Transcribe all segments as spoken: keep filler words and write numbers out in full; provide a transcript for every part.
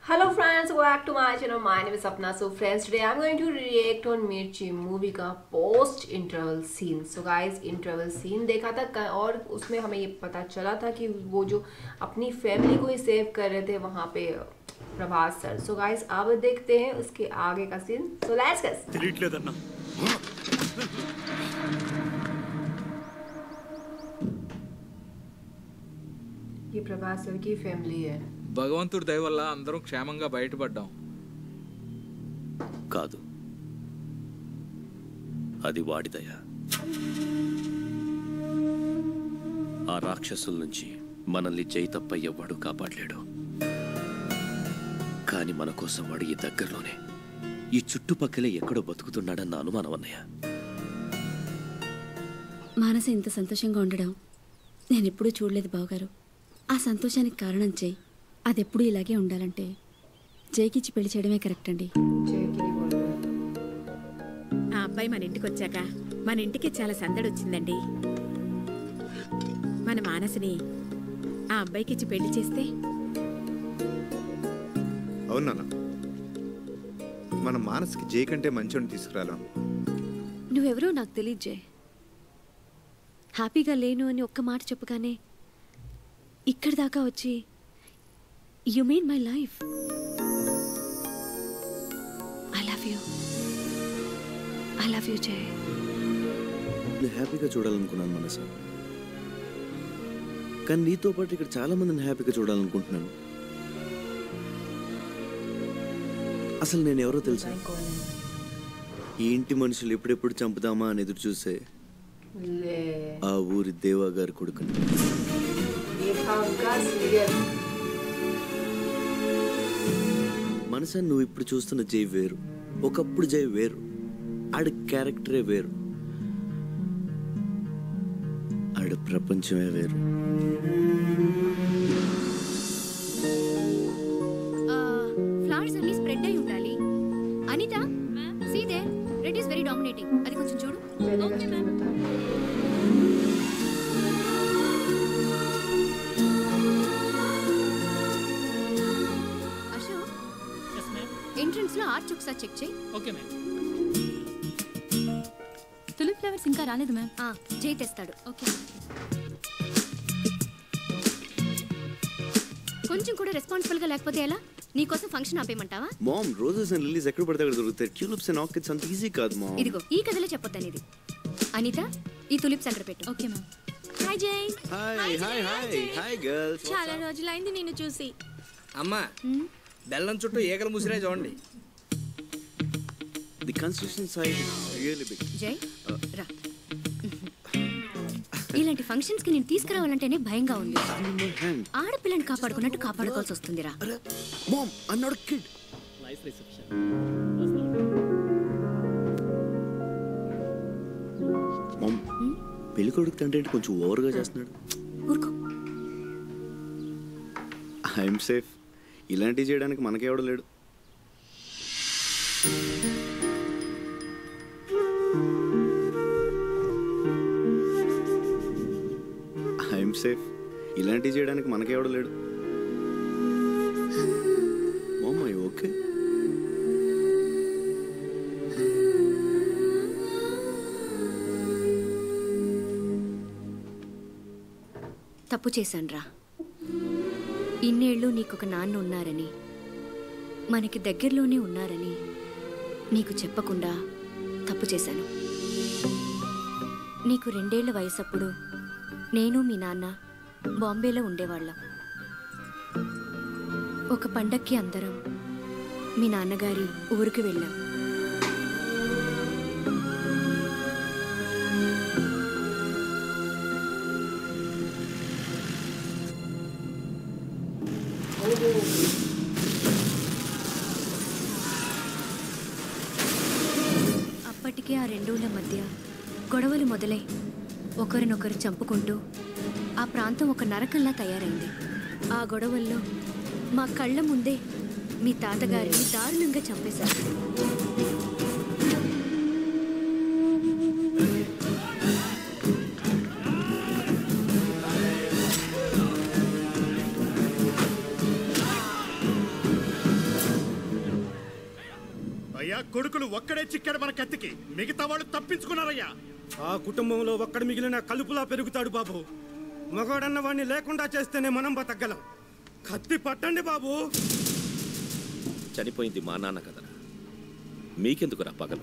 Hello friends, welcome back to my channel. My name is Sapna. So friends, today I'm going to react on Mirchi movie का post interval scene. So guys, interval scene देखा था और उसमें हमें ये पता चला था कि वो जो अपनी फैमिली को ही सेव कर रहे थे वहाँ पे प्रभास सर. So guys, अब देखते हैं उसके आगे का scene. So let's go. delete ले देना. ये प्रभास सर की फैमिली है. భగవంతుడి దయ వల్ల అందరం క్షేమంగా బయటపడ్డాం. కాదు, అది వాడి దయ. ఆ రాక్షసుల నుంచి మనల్ని జై తప్ప ఎవ్వడు కాపాడలేడు. కానీ మన కోసం వాడు ఈ దగ్గరలోనే ఈ చుట్టుపక్కలే ఎక్కడో బతుకుతున్నాడన్న అనుమానం అన్నయ్య. మానస ఇంత సంతోషంగా ఉండడం నేను ఎప్పుడూ చూడలేదు బావగారు. ఆ సంతోషానికి కారణం జై. అది ఎప్పుడు ఇలాగే ఉండాలంటే జైకిచ్చి పెళ్లి చేయడమే కరెక్ట్ అండి. ఆ అబ్బాయి మన ఇంటికి వచ్చాక మన ఇంటికి చాలా సందడి వచ్చిందండి. మన మానసిని ఆ అబ్బాయికి ఇచ్చి పెళ్లి చేస్తే అవునా మన మానసికి జై కంటే మంచోని తీసుకురాలా. నువ్వెవరో నాకు తెలియదు జై. హ్యాపీగా లేను అని ఒక్క మాట చెప్పగానే ఇక్కడి దాకా వచ్చి you made my life. I love you. I love you Jai. నేను హ్యాపీగా చూడాలనుకున్నాను మనస, కానీ నీతో పాటు ఇక్కడ చాలా మందిని హ్యాపీగా చూడాలనుకుంటున్నాను. అసలు నేను ఎవరో తెలుసా? ఈ ఇంటి మనుషులు ఎప్పుడెప్పుడు చంపుదామా అని ఎదురు చూసే ఆ ఊరి దేవా గారి కొడుకుని. మనసా, నువ్వు ఇప్పుడు చూస్తున్న జై వేరు, ఒకప్పుడు జై వేరు. ఆడి క్యారెక్టరే వేరు, ఆడి ప్రపంచమే వేరు. ఫ్లవర్స్ అన్ని స్ప్రెడ్ అయి ఉండాలి. Anitha, see there, red is very dominating. అది కొంచెం చూడు. Okay ma'am. ఎంట్రన్స్ లో ఆర్చ్ ఒకసారి చెక్ చేయి. Okay ma'am. తులిప్ ఫ్లవర్స్ ఇంకా రాలేదు మ్యామ్. ఆ జై తెస్తాడు. ఓకే. కొంచెం కూడా రెస్పాన్సిబుల్ గా లేకపోతే ఎలా? నీకోసం ఫంక్షన్ ఆపేయమంటావా? మామ్, రోజెస్ అండ్ లిలీస్ ఎక్కడ పడితే అక్కడ దొరుకుతాయి. ట్యూలిప్స్ అండ్ ఆర్కిడ్స్ అంత ఈజీ కాదు మామ్. ఇదిగో ఈ కథలో చెప్పొద్దని ఇది. అనిత, ఈ తులిప్స్ అక్కడ పెట్టు. Okay ma'am. Hi Jai. Hi hi hi hi girls. చాలా రోజులైంది నిన్ను చూసి. అమ్మా, బెల్లం చుట్టూ ఈగలు ముసిరే చూడండి. The construction site really big. Jai రా. ఇలాంటి ఫంక్షన్స్ కి నేను తీసుకురావాలంటేనే భయంగా ఉంది. ఆడపిల్లని కాపాడుకున్నట్టు కాపాడుకోవాల్సి వస్తుందిరా. Mom, I not a kid. Nice reception. Mom, పెళ్లి కొడుకు తండ్రి అంటే కొంచెం ఓవర్గా చేస్తున్నాడు. ఊరుకో. I'm safe. ఇలాంటివి చేయడానికి మనకెవడ లేడు. I'm safe. ఇలాంటివి చేయడానికి మనకెవడ లేడు. మామ, ఓకే. తప్పు చేశాన్రా. ఇన్నేళ్ళు నీకొక నాన్న ఉన్నారని, మనకి దగ్గరలోనే ఉన్నారని నీకు చెప్పకుండా తప్పు చేశాను. నీకు రెండేళ్ల వయసప్పుడు నేను మీ నాన్న బాంబేలో ఉండేవాళ్ళం. ఒక పండక్కి అందరం మీ నాన్నగారి ఊరికి వెళ్ళాం. అప్పటికే ఆ రెండూళ్ళ మధ్య గొడవలు మొదలై ఒకరినొకరు చంపుకుంటూ ఆ ప్రాంతం ఒక నరకంలా తయారైంది. ఆ గొడవల్లో మా కళ్ళ ముందే మీ తాతగారిని దారుణంగా చంపేశారు. అయ్యా కొడుకులు ఒక్కడే చిక్కాడు మన కత్తికి, మిగతా వాళ్ళు తప్పించుకున్నారయ్యా. ఆ కుటుంబంలో ఒక్కడు మిగిలిన కలుపులా పెరుగుతాడు బాబు. మగవాడన్న వాడిని లేకుండా చేస్తేనే మనం బతకగలం. కత్తి పట్టండి బాబు. చనిపోయింది మా నాన్న కదరా, మీకెందుకురా పగలు?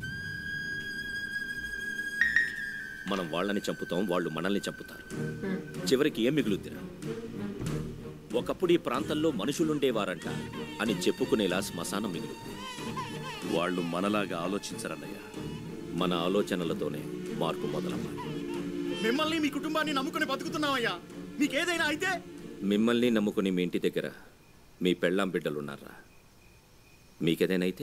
మనం వాళ్ళని చంపుతాం, వాళ్ళు మనల్ని చంపుతారు. చివరికి ఏం మిగులుద్దిరా? ఒకప్పుడు ఈ ప్రాంతంలో మనుషులుండేవారంట అని చెప్పుకునేలా శ్మశానం మిగులు. వాళ్ళు మనలాగా ఆలోచించరన్నయ్య. మన ఆలోచనలతోనే మార్పు మొదలవ్వాలి. మిమ్మల్ని మీ కుటుంబాన్ని నమ్ముకుని బతుకుతున్నామయ్యా. మీకేదైనా అయితే? మిమ్మల్ని నమ్ముకుని మీ ఇంటి దగ్గర మీ పెళ్ళాం బిడ్డలున్నారా? మీకేదైనా అయితే?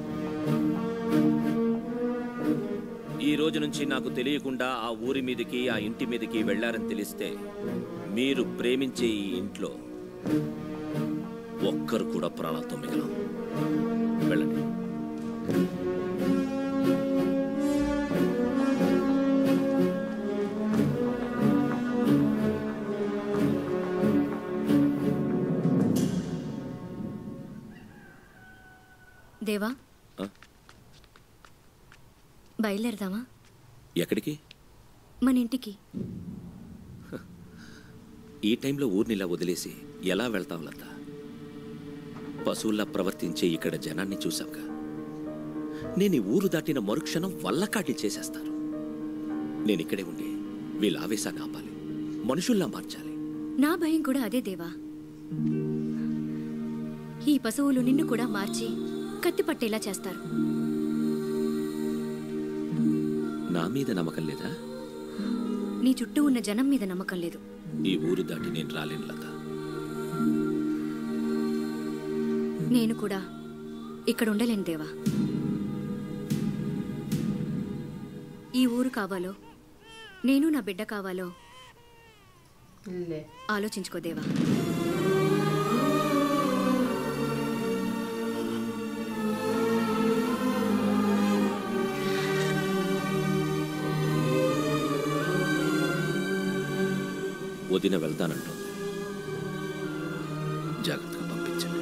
ఈ రోజు నుంచి నాకు తెలియకుండా ఆ ఊరి మీదకి, ఆ ఇంటి మీదకి వెళ్ళారని తెలిస్తే మీరు ప్రేమించే ఈ ఇంట్లో ఒక్కరు కూడా ప్రాణాలతో మిగలం. వెళ్ళండి. దేవా, బయలుదేరదామా? ఎక్కడికి? మన ఇంటికి. ఈ టైంలో ఊరినిలా వదిలేసి ఎలా వెళ్తావు లత? పశువుల్లా ప్రవర్తించే ఇక్కడ జనాన్ని చూశాక నేను ఈ ఊరు దాటిన మరుక్షణం వల్లకాటి చేసేస్తారు. నేను ఇక్కడే ఉండి వీళ్ళ ఆవేశాన్ని ఆపాలి, మనుషుల్లా మార్చాలి. నా భయం కూడా అదే దేవా. ఈ పశువులు నిన్ను కూడా మార్చి కత్తి పట్టేలా చేస్తారు. నా మీద నమ్మకం లేదా? నీ చుట్టూ ఉన్న జనం మీద నమ్మకం లేదు. ఈ ఊరు దాటి నేను రాలేను లత. నేను కూడా ఇక్కడ ఉండలేను దేవా. ఈ ఊరు కావాలో, నేను నా బిడ్డ కావాలో ఆలోచించుకో దేవా. వదిన వెళ్తానంటుంది. జాగ్రత్తగా పంపించండి.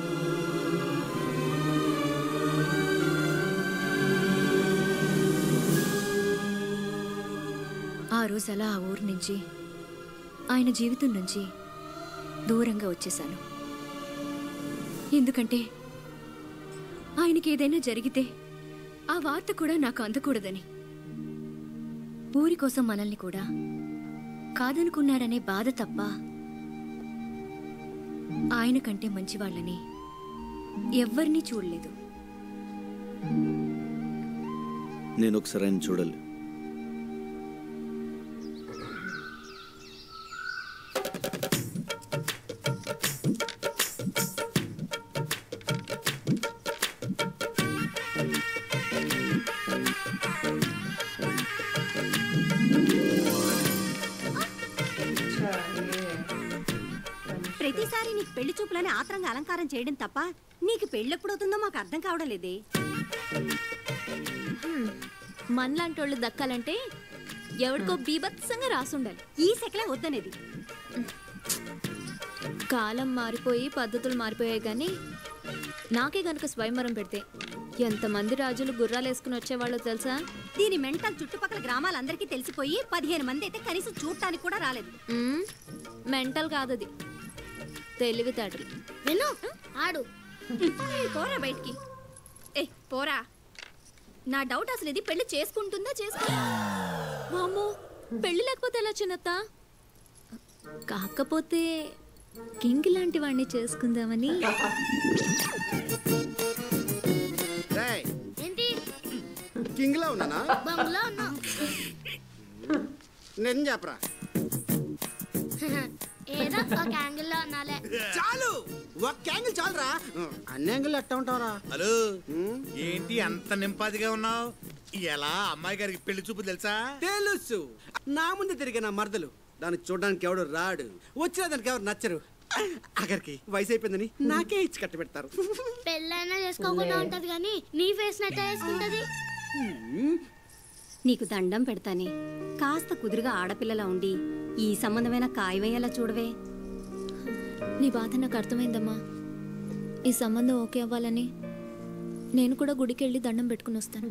ఆ రోజు అలా ఆ ఊరు నుంచి, ఆయన జీవితం నుంచి దూరంగా వచ్చేశాను. ఎందుకంటే ఆయనకి ఏదైనా జరిగితే ఆ వార్త కూడా నాకు అందకూడదని. ఊరి కోసం మనల్ని కూడా కాదనుకున్నారనే బాధ తప్ప ఆయన కంటే మంచివాళ్ళని ఎవ్వరినీ చూడలేదు. నేను ఒకసారి ఆయన చూడాలి. ప్రతిసారి నీకు పెళ్లి చూపులని ఆత్రంగా అలంకారం చేయడం తప్ప నీకు పెళ్ళెప్పుడవుతుందో మాకు అర్థం కావడం లేదే. మనలాంటోళ్ళు దక్కాలంటే ఎవడికో బీభత్సంగా రాసుండాలి. ఈ సెకలే వద్దనేది. కాలం మారిపోయి పద్ధతులు మారిపోయాయి కానీ నాకే గనుక స్వయంవరం పెడితే ఎంతమంది రాజులు గుర్రాలు వేసుకుని వచ్చేవాళ్ళో తెలుసా? దీని మెంటల్ చుట్టుపక్కల గ్రామాలందరికీ తెలిసిపోయి పదిహేను మంది అయితే కనీసం చూడటానికి కూడా రాలేదు. మెంటల్ కాదది, తెలివితేటలు. విను, ఆడు పోరా బయటికి. ఏ పోరా. నా డౌట్ అసలు ఇది పెళ్లి చేసుకుంటుందా చేసుకో. వామ్మో, పెళ్లి లేకపోతే ఎలా చిన్నత్త? కాకపోతే కింగ్ లాంటి వాడిని చేసుకుందామని. కింగ్ లో ఉన్నానా? నేను చెప్పరా? ఏదో ఒక యాంగిల్ లో ఉన్నాలే. చాలు, ఒక యాంగిల్ చాలురా. అన్ని యాంగిల్ ఎట్టా ఉంటావురా? హలో, ఏంటి అంత నింపాదిగా ఉన్నావు? ఎలా అమ్మాయి గారికి పెళ్లి చూపు తెలుసా? తెలుసు. నా ముందు తిరిగిన మరదలు. దాన్ని చూడడానికి ఎవడు రాడు, వచ్చిన దానికి ఎవరు నచ్చరు. అక్కడికి వయసు అయిపోయిందని నాకే ఇచ్చి కట్టి పెడతారు. పెళ్ళైనా చేసుకోకుండా ఉంటది కానీ నీ ఫేస్ నట్ట వేసుకుంటది. నీకు దండం పెడతానే, కాస్త కుదురుగా ఆడపిల్లలా ఉండి ఈ సంబంధమైన ఖాయమయ్యేలా చూడవే. నీ బాధ నాకు అర్థమైందమ్మా. ఈ సంబంధం ఓకే అవ్వాలని నేను కూడా గుడికి వెళ్ళి దండం పెట్టుకుని వస్తాను.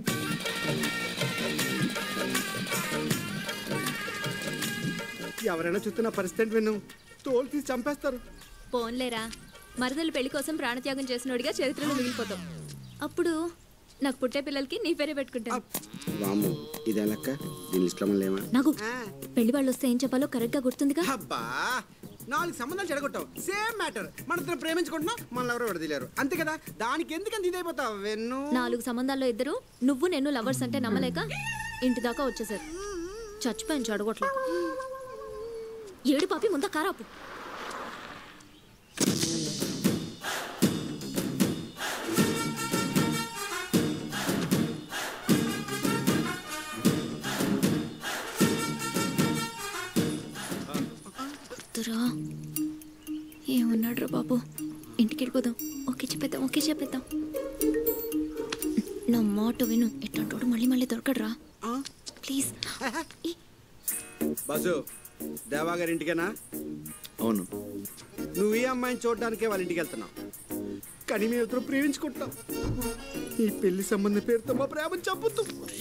ఎవరైనా చూస్తున్న పరిస్థితి విను తోలు తీసి చంపేస్తారు. పోన్లేరా, మరదలు పెళ్లి కోసం ప్రాణత్యాగం చేసినోడిగా చరిత్రలో మిగిలిపోతాం. అప్పుడు నాకు పుట్టే పిల్లలకి నీ పేరే పెట్టుకుంటాను. వాము ఇదే లెక్క, దీని లిస్ట్లో మనం లేమా? నాకు పెళ్లి వాళ్ళు వస్తే ఏం చెప్పాలో కరెక్ట్గా గుర్తుందిగా. అబ్బా నాలుగు సంబంధాలు చెడగొట్టావు. సేమ్ మ్యాటర్, మన ఇద్దరు ప్రేమించుకుంటున్నాం, మనల్ని ఎవరో విడదీలేరు అంతే కదా. దానికి ఎందుకంత ఇదైపోతావు వెన్ను? నాలుగు సంబంధాల్లో ఇద్దరు నువ్వు నేను లవర్స్ అంటే నమ్మలేక ఇంటి దాకా వచ్చేసారు. చచ్చిపోయాను చెడగొట్ల. ఏడు పాపి ముందా కారాపు. ఏమన్నాడు రా బాబు? ఇంటికి వెళ్ళిపోదాం. ఓకే చెప్పేద్దాం, ఓకే చెప్పేద్దాం. నా మాట విను, ఎట్లాంటోడు మళ్ళీ మళ్ళీ దొరకడరా ప్లీజ్. బాసు దేవా గారి ఇంటికేనా? అవును. నువ్వు ఈ అమ్మాయిని చూడడానికే వాళ్ళ ఇంటికి వెళ్తున్నావు, కానీ మేము ఇద్దరు ప్రేమించుకుంటాం. ఈ పెళ్లి సంబంధం పేరుతో మా ప్రేమను చంపుతూ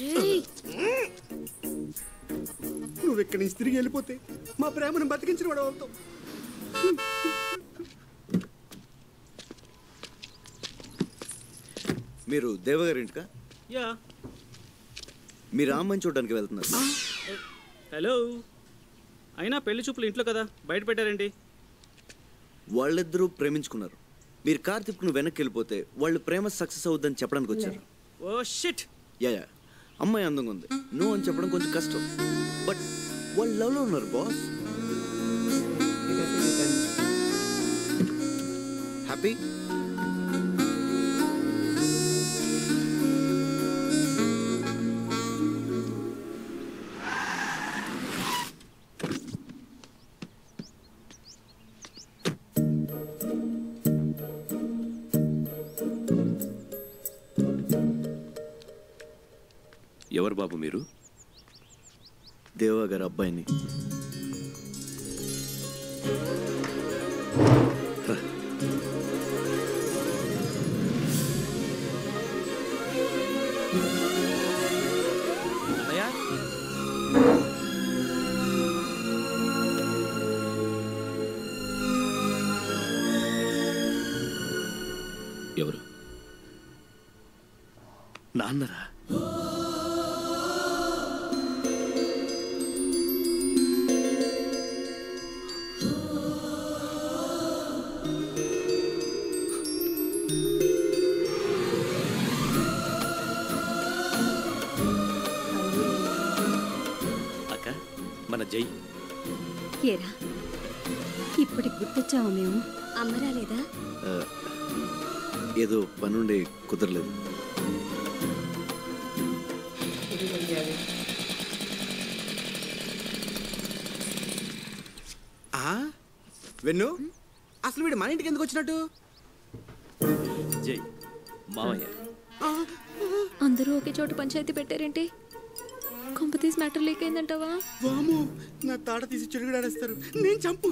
నువ్వు ఇక్కడి నుంచి తిరిగి వెళ్ళిపోతే మా ప్రేమను బతికించిన వాడు అవుతావు. మీరు దేవగారి ఇంటికా? యా. మీరు ఆ అమ్మాయిని చూడడానికి వెళ్తున్నారు. హలో, అయినా పెళ్లి చూపులు ఇంట్లో కదా, బయట పెట్టారేంటి? వాళ్ళిద్దరూ ప్రేమించుకున్నారు. మీరు కార్ తిప్పుకుని వెనక్కి వెళ్ళిపోతే వాళ్ళు ప్రేమ సక్సెస్ అవుద్దని చెప్పడానికి వచ్చారు. Oh shit. యా యా అమ్మాయి అందంగా ఉంది, నో అని చెప్పడం కొంచెం కష్టం. బట్ వాళ్ళు లవ్లో ఉన్నారు బాస్. హ్యాపీ? ఎవరు బాబు మీరు? దేవా గారి అబ్బాయిని. ఎవరు? నాన్నరా? అక్క, మన జై. ఏరా ఇప్పటికి గుర్తొచ్చాము మేము. అమ్మరా లేదా? ఏదో పనుండి కుదరలేదు. వెన్ను, అసలు వీడు మన ఇంటికి ఎందుకు వచ్చినట్టు? జై మావయ్య. అందరూ ఒకే చోట పంచాయతీ పెట్టారేంటి? కొంపతీస్ మ్యాటర్ లీక్ అయిందంటావా? వాము, నా తాట తీసి చెడుగుడాడేస్తారు. నేను చంపు.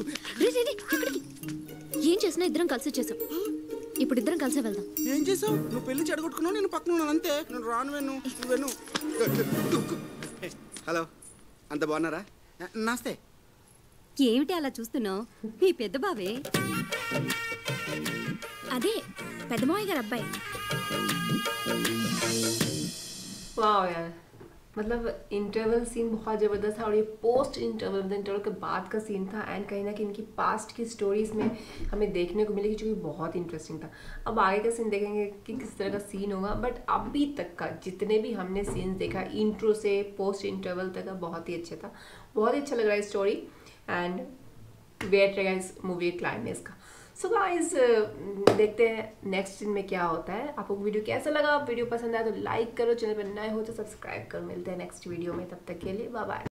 ఏం చేసినా ఇద్దరం కలిసి చేసాం. ఇప్పుడు ఇద్దరం కలిసే వెళ్దాం. ఏం చేసావు? నువ్వు పెళ్లి చెడగొట్టుకున్నావు, నేను పక్కన ఉన్నాను అంతే. నేను రాను వెన్ను. వెన్ను. హలో, అంత బాగున్నారా? నమస్తే. ఏమిటి అలా చూస్తున్నావు? మీ పెద్ద బావే. అదే పెద్దమావయ్య గారు అబ్బాయి. वाह यार, मतलब इंटरवल सीन बहुत ज़बरदस्त था और ये पोस्ट इंटरवल मतलब इंटरवल के बाद का सीन था एंड कहीं ना कहीं इनकी पास्ट की स्टोरीज में हमें देखने को मिलेगी जो कि बहुत इंटरेस्टिंग था. अब आगे का सीन देखेंगे कि किस तरह का सीन होगा, बट अभी तक का जितने भी हमने सीन देखा इंट्रो से पोस्ट इंटरवल तक का बहुत ही अच्छा था. बहुत ही अच्छा लग रहा है स्टोरी एंड वेट रहेगा इस मूवी के क्लाइमेक्स का. सो so गाइस देखते हैं नेक्स्ट सीन में क्या होता है. आपको वीडियो कैसा लगा? वीडियो पसंद आया तो लाइक करो, चैनल पर नए हो तो सब्सक्राइब करो. मिलते हैं नेक्स्ट वीडियो में, तब तक के लिए बाय बाय.